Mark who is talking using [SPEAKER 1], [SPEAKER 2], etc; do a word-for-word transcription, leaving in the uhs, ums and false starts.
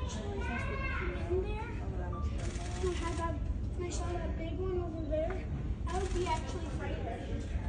[SPEAKER 1] actually in there, and I had that, and I saw that big one over there, I would be actually frightened.